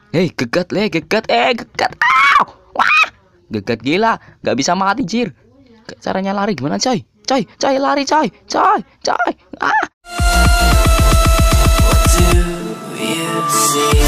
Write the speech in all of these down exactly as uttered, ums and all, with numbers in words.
Hei, gegat le, gegat, eh, gegat. Au! Wah! Gegat gila, nggak bisa mati, jir. Caranya lari gimana, coy? Coy, coy, lari, coy. Coy, coy. Ah! What do you see?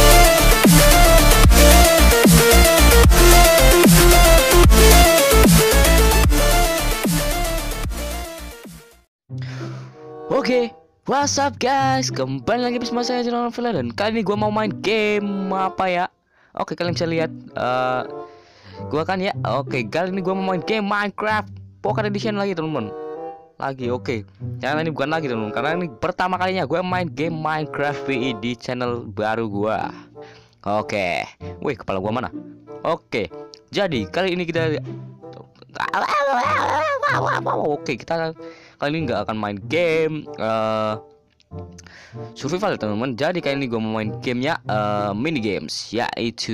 Oke, what's up guys? Kembali lagi bersama saya Jonathan Villa dan kali ini gua mau main game apa ya? Oke, kalian bisa lihat uh, gua kan ya. Oke, kali ini gua mau main game Minecraft Pocket Edition lagi, teman-teman. Lagi, oke. Karena ini bukan lagi, teman-teman. Karena ini pertama kalinya gua main game Minecraft V I di channel baru gua. Oke. Wih, kepala gua mana? Oke. Jadi, kali ini kita Oke, kita kali ini nggak akan main game uh, survival, teman-teman. Jadi kali ini gue mau main gamenya uh, mini games, yaitu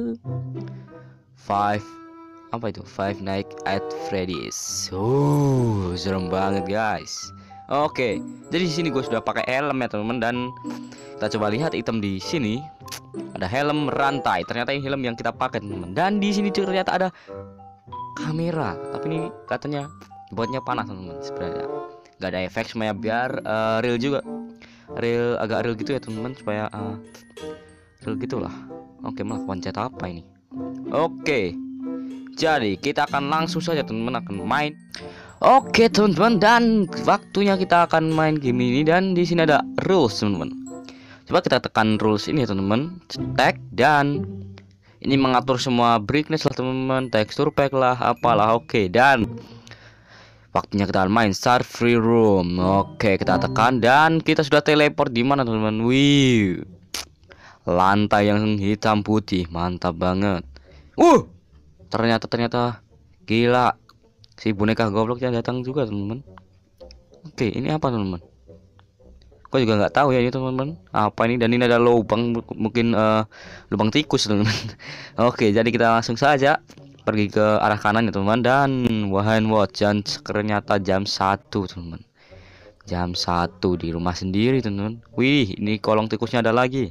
Five apa itu Five Nights at Freddy's. Oh, serem banget guys. Oke, jadi di sini gue sudah pakai helm ya, teman-teman, dan kita coba lihat item di sini. Ada helm rantai. Ternyata ini helm yang kita pakai, teman-teman. Dan di sini ternyata ada kamera, tapi ini katanya buatnya panas, teman-teman. Sebenarnya nggak ada efek, supaya biar uh, real juga, real agak real gitu ya, teman-teman, supaya uh, real gitulah. Oke, malah pencet apa ini? Oke, jadi kita akan langsung saja, teman-teman, akan main. Oke, teman-teman, dan waktunya kita akan main game ini. Dan di sini ada rules, teman-teman. Coba kita tekan rules ini ya, teman-teman. Tag, dan ini mengatur semua brightness lah, teman-teman, tekstur pack lah, apalah. Oke, dan waktunya kita main start free room. Oke, kita tekan dan kita sudah teleport di mana, teman-teman? Wih, lantai yang hitam putih, mantap banget. Uh, ternyata ternyata gila, si boneka gobloknya datang juga, teman-teman. Oke, ini apa, teman-teman? Kau juga nggak tahu ya ini, teman-teman, apa ini. Dan ini ada lubang, mungkin uh, lubang tikus, teman-teman. Oke, jadi kita langsung saja pergi ke arah kanan ya, teman-teman. Dan wahan watch, dan ternyata jam satu, teman-teman. Jam satu di rumah sendiri, teman-teman. Wih, ini kolong tikusnya ada lagi.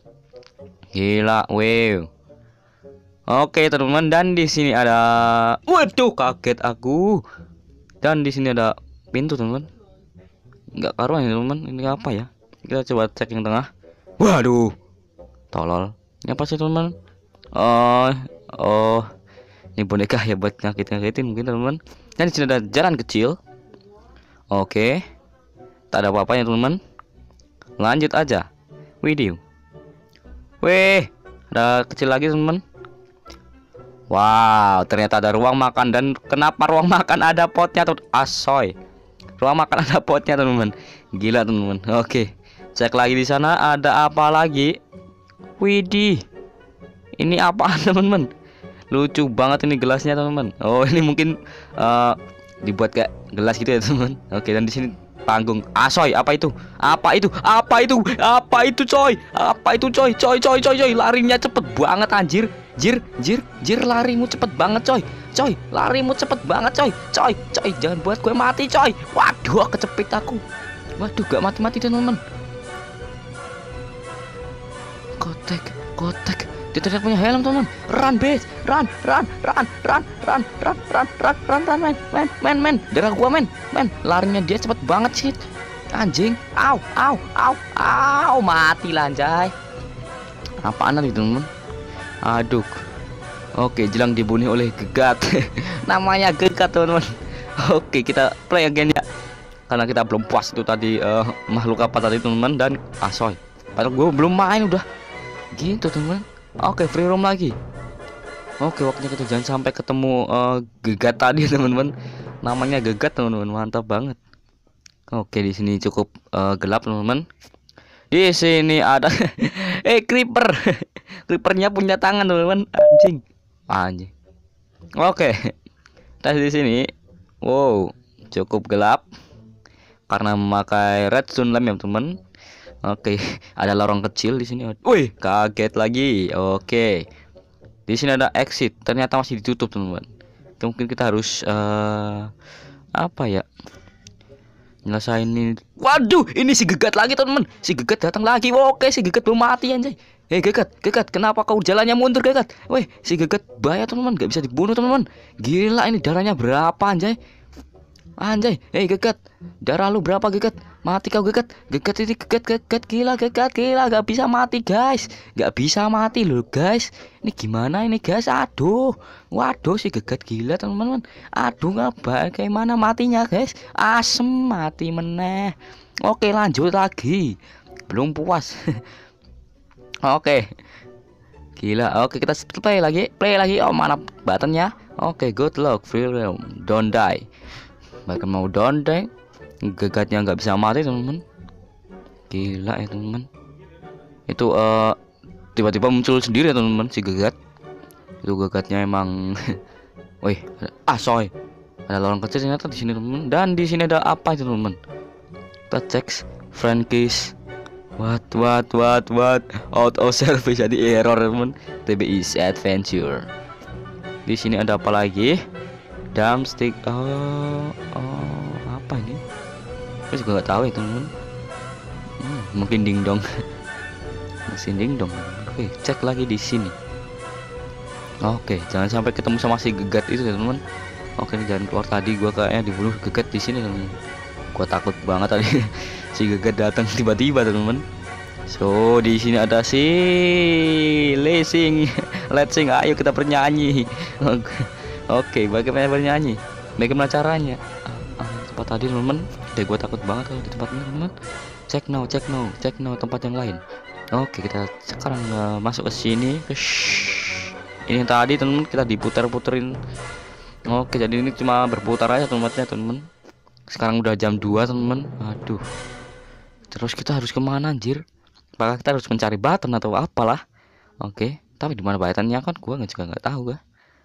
Gila, wow. Oke, teman-teman, dan di sini ada, waduh, kaget aku. Dan di sini ada pintu, teman-teman. Nggak karuan ya, teman-teman. Ini apa ya? Kita coba cek yang tengah. Waduh, tolol. Ini apa sih, teman-teman? Oh, oh, ini boneka ya buat ngakit-ngakitin mungkin, teman-teman. Dan di sini ada jalan kecil. Oke, tak ada apa-apanya, teman-teman. Lanjut aja. Video. Weh, ada kecil lagi, teman-teman. Wow, ternyata ada ruang makan. Dan kenapa ruang makan ada potnya tuh? Asoy. Ruang makan ada potnya, teman-teman. Gila, teman-teman. Oke, cek lagi di sana ada apa lagi. Widih, ini apaan, teman-teman? Lucu banget ini gelasnya, teman-teman. Oh, ini mungkin uh, dibuat kayak gelas gitu ya, teman-teman. Oke, dan di sini panggung. Asoy, apa itu? Apa itu? Apa itu? Apa itu, coy? Apa itu, coy? Coy, coy, coy, coy. Larinya cepet banget, anjir. Jir, jir, jir, larimu cepet banget, coy. Coy, larimu cepet banget, coy. Coy, coy, jangan buat gue mati, coy. Waduh, kecepit aku. Waduh, gak mati-mati, teman-teman. Kotek, kotek. Dia ternyata punya helm, teman-teman. Run, base. Run, run, run, run, run, run, run, run, run, run, men, men, men, men. Darah gua, men, men. Larinya dia cepet banget sih, anjing. Au, au, au, au, mati lah, anjay. Apaan tadi, teman-teman? Aduh. Oke, jelang dibunuh oleh gegat. Namanya gegat, teman-teman. Oke, kita play again ya. Karena kita belum puas itu tadi uh, makhluk apa tadi, teman-teman. Dan asoy. Padahal gue belum main udah gitu, teman-teman. Oke, free room lagi. Oke, waktunya kita jangan sampai ketemu uh, gegat tadi, teman-teman. Namanya gegat, teman-teman. Mantap banget. Oke, di sini cukup uh, gelap, teman-teman. Di sini ada eh creeper. Creepernya punya tangan, teman-teman. Anjing. Anjing. Oke. Tes di sini. Wow, cukup gelap karena memakai redstone lamp ya, teman. Oke, ada lorong kecil di sini. Wih, kaget lagi. Oke. Di sini ada exit. Ternyata masih ditutup, teman-teman. Mungkin kita harus uh, apa ya? Nyelesain ini. Waduh, ini si Gegat lagi teman-teman. Si Gegat datang lagi. Oke, si Gegat belum mati anjay. Hei Gegat, Gegat, kenapa kau jalannya mundur Gegat? Weh, si Gegat bahaya teman-teman, gak bisa dibunuh teman-teman. Gila, ini darahnya berapa anjay? Anjay, hei Gegat, darah lu berapa Gegat? Mati kau Gegat. Gegat ini Gegat, Gegat gila, Gegat gila, gak bisa mati guys. Gak bisa mati loh guys. Ini gimana ini guys? Aduh. Waduh, si Gegat gila teman-teman. Aduh, nggak bagaimana matinya guys? Asem mati meneh. Oke, lanjut lagi. Belum puas. Oke. Gila. Oke, kita play lagi. Play lagi. Oh, mana buttonnya? Oke, good luck. Free roam. Don't die. Bahkan mau don't die. Gegatnya nggak bisa mati teman-teman. Gila ya teman-teman. Itu uh, tiba-tiba muncul sendiri ya teman-teman si Gegat. Itu Gegatnya emang wih, ah soy. Ada lorong kecil ternyata di sini teman-teman. Dan di sini ada apa itu teman-teman? Kita cek Frankie's. What what what what out of service, jadi error teman. T B is adventure. Di sini ada apa lagi? Dumpstick. Oh, oh, apa ini? Aku juga nggak tahu ya teman-teman. Hmm, mungkin dingdong. Mesin dingdong. Oke, cek lagi di sini. Oke, jangan sampai ketemu sama si Gegat itu ya teman-teman. Oke, ini jangan keluar tadi. Gua kayaknya dibunuh Gegat di sini teman-teman. Gua takut banget tadi si Gegat datang tiba-tiba teman-teman. So di sini ada si Lessing, Let's sing, ayo kita bernyanyi. Oke, bagaimana bernyanyi? Bagaimana caranya? Ah, ah, tempat tadi teman-teman. Deh, gua takut banget kalau di tempat ini teman-teman. Cek now, cek now, cek now tempat yang lain. Oke, kita sekarang uh, masuk ke sini. Ini yang tadi teman-teman kita diputar-puterin. Oke, jadi ini cuma berputar aja tempatnya teman-teman. Sekarang udah jam dua teman-teman. Aduh. Terus kita harus kemana anjir? Apakah kita harus mencari button atau apalah? Oke, tapi di mana buttonnya kan gua nggak juga nggak tahu gak.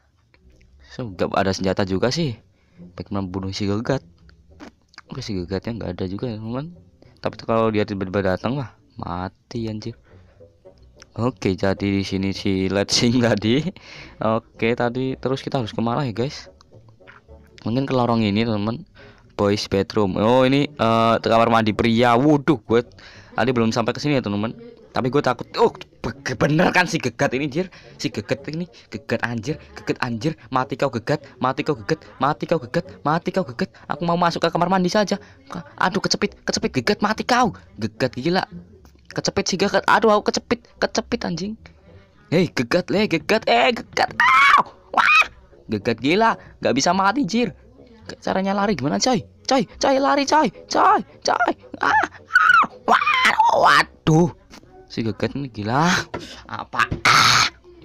So, gak ada senjata juga sih. Bagaimana membunuh si Gegat? Oke, si Gegatnya nggak ada juga ya teman-teman. Tapi kalau dia tiba-tiba datang lah, mati anjir. Oke, jadi di sini si Let's sing tadi. Oke, tadi terus kita harus kemana ya guys? Mungkin ke lorong ini teman-teman. Boys bedroom. Oh, ini uh, kamar mandi pria. Waduh, gue tadi belum sampai ke sini ya teman-teman. Tapi gue takut. Oh, bener kan si Gegat ini anjir. Si Gegat ini, Gegat anjir, Gegat anjir. Mati kau Gegat, mati kau Gegat, mati kau Gegat, mati kau Gegat. Aku mau masuk ke kamar mandi saja. Aduh, kecepit, kecepit Gegat, mati kau. Gegat gila. Kecepit si Gegat. Aduh, aku kecepit, kecepit anjing. Hei, Gegat, le, Gegat, eh, Gegat. Aw! Wah! Gegat gila, nggak bisa mati jir. Caranya lari gimana coy? Coy, coy lari coy, coy, coy. Ah, ah, waduh, waduh. Si Gegat ini gila. Apa? Ah.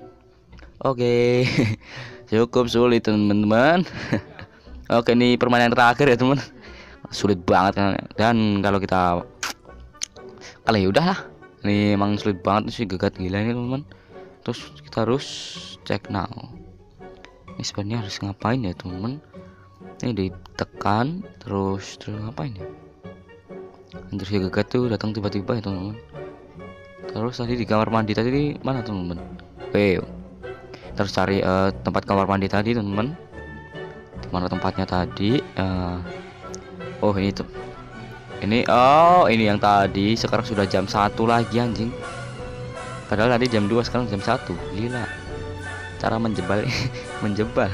Oke, cukup sulit teman-teman. Oke, ini permainan terakhir ya teman. Sulit banget kan. Dan kalau kita, kalau ya udahlah. Ini emang sulit banget si Gegat gila ini teman-teman. Terus kita harus cek now. Ini sebenarnya harus ngapain ya teman-teman? Ini ditekan terus terus ngapain ya? Anjir si Gegat tuh datang tiba-tiba ya teman-teman. Terus tadi di kamar mandi tadi mana teman-teman? Oke, terus cari uh, tempat kamar mandi tadi teman-teman. Di mana tempatnya tadi? Uh, oh ini tuh. Ini oh ini yang tadi. Sekarang sudah jam satu lagi anjing. Padahal tadi jam dua, sekarang jam satu. Gila. Cara menjebal menjebal.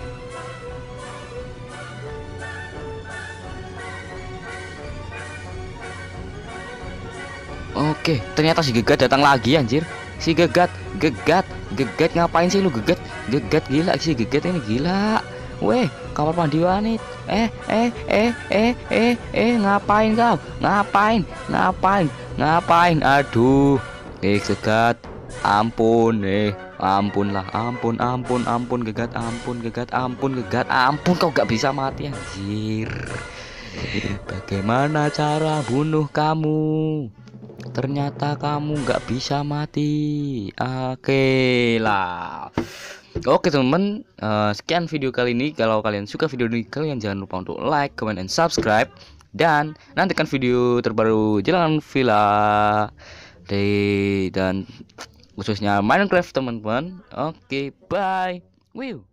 Oke, ternyata si Gegat datang lagi anjir. Si Gegat, Gegat, Gegat ngapain sih lu Gegat? Gegat gila si Gegat ini gila. Weh, kamar mandi wanit. Eh, eh, eh, eh, eh, eh, ngapain kau? Ngapain? Ngapain? Ngapain? Aduh. Eh, Gegat. Ampun, eh. Ampun lah, ampun, ampun, ampun Gegat, ampun Gegat, ampun Gegat, ampun kau gak bisa mati anjir. Bagaimana cara bunuh kamu? Ternyata kamu nggak bisa mati. Oke lah. Oke teman-teman, uh, sekian video kali ini. Kalau kalian suka video ini, kalian jangan lupa untuk like, comment, and subscribe. Dan nantikan video terbaru Jalan Villa Day dan khususnya Minecraft teman-teman. Oke, bye. Woo.